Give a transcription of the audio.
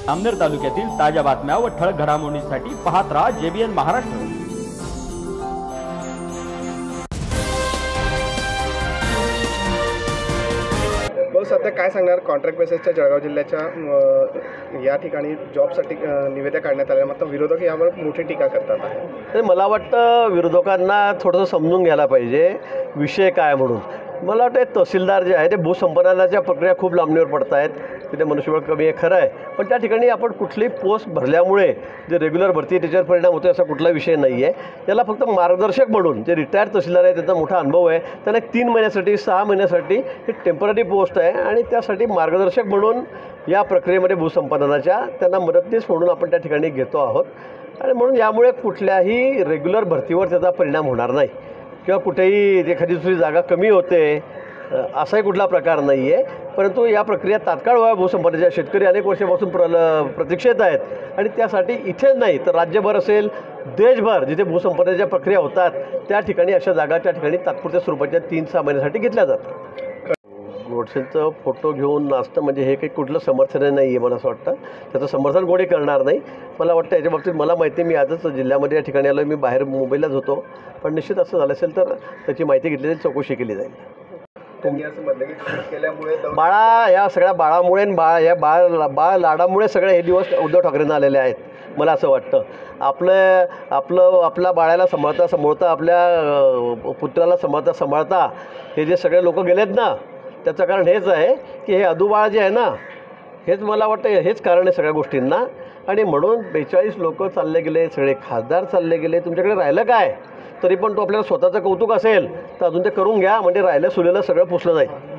अमनेर तालुक्यातील ताज्या बातम्या व ठळक घडामोडींसाठी पाहत राहा JBN महाराष्ट्र। सध्या काय सांगणार कॉन्ट्रॅक्ट बेसिसच्या जळगाव जिल्ह्याच्या या ठिकाणी जॉबसाठी निवेदन काढण्यात आले, मात्र विरोधक यावर मोठी टीका करतात आहे। मला वाटतं विरोधकांना थोडंसं समजून घ्यायला पाहिजे विषय काय म्हणून। मला वाटतं तहसीलदार जे आहे ते भूसंपादनाच्या प्रक्रिया खूप लांबणीवर पडत आहेत, तिथे मनुष्यबळ कमी आहे खरं आहे, पण त्या ठिकाणी आपण कुठली पोस्ट भरल्यामुळे जे रेग्युलर भरती त्याच्यावर परिणाम होतो असा कुठला विषय नाही आहे। त्याला फक्त मार्गदर्शक म्हणून जे रिटायर्ड तहसीलदार आहे त्यांचा मोठा अनुभव आहे, त्यांना 3 महिन्यासाठी 6 महिन्यासाठी ही टेम्पररी पोस्ट आहे आणि त्यासाठी मार्गदर्शक म्हणून या प्रक्रियेमध्ये भूसंपादनाच्या त्यांना मदतनीस म्हणून आपण त्या ठिकाणी घेतो आहोत आणि म्हणून यामुळे कुठल्याही रेग्युलर भरतीवर त्याचा परिणाम होणार नाही किंवा कुठेही एखादी दुसरी जागा कमी होते असाही कुठला प्रकार नाही आहे। परंतु या प्रक्रिया तात्काळ व्हाव्या भूसंपादनाच्या शेतकरी अनेक वर्षापासून प्रतीक्षेत आहेत आणि त्यासाठी इथेच नाही तर राज्यभर असेल देशभर जिथे भूसंपादनाच्या प्रक्रिया होतात त्या ठिकाणी अशा जागा त्या ठिकाणी तात्पुरत्या स्वरूपाच्या 3-6 महिन्यासाठी घेतल्या जातात। गोडसेंचं फोटो घेऊन नाचतं म्हणजे हे काही कुठलं समर्थन नाही आहे, मला असं वाटतं त्याचं समर्थन कोणी करणार नाही। मला वाटतं याच्या बाबतीत मला माहिती आहे, मी आजच जिल्ह्यामध्ये या ठिकाणी आलो, मी बाहेर मुंबईलाच होतो, पण निश्चित असं झालं असेल तर त्याची माहिती घेतली जाईल, चौकशी केली जाईल। बाळा या सगळ्या बाळामुळे या बाळ लाडामुळे सगळे हे दिवस उद्धव ठाकरेंना आलेले आहेत, मला असं वाटतं। आपल्या बाळाला सांभाळता आपल्या पुत्राला सांभाळता हे जे सगळे लोक गेलेत ना, त्याचं कारण हेच आहे की हे अदूबाळ जे आहे ना, हेच मला वाटतं हेच कारण आहे सगळ्या गोष्टींना। आणि म्हणून 42 लोक चालले गेले, सगळे खासदार चालले गेले, तुमच्याकडे राहिलं काय? तरी पण तो आपल्याला स्वतःचं कौतुक असेल तर अजून ते करून घ्या, म्हणजे राहिलं सुलेलं सगळं पुसलं जाईल।